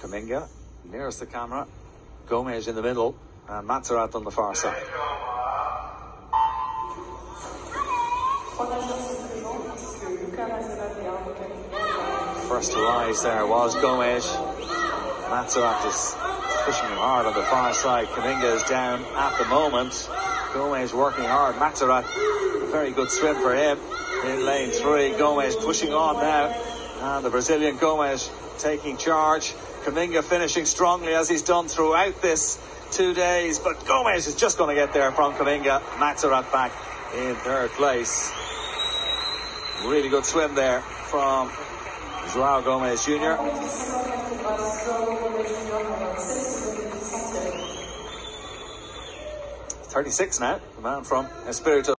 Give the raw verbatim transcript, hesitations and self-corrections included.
Kaminga nearest the camera, Gomes in the middle, and Matsurat on the far side. First to rise there was Gomes. Matsurat is pushing him hard on the far side. Kaminga is down at the moment. Gomes working hard. Matsurat, a very good swim for him in lane three. Gomes pushing on now, and the Brazilian Gomes taking charge. Kaminga finishing strongly as he's done throughout this two days, but Gomes is just going to get there from Kaminga. Matsurat back in third place. Really good swim there from João Gomes Junior thirty-six now, the man from Espirito.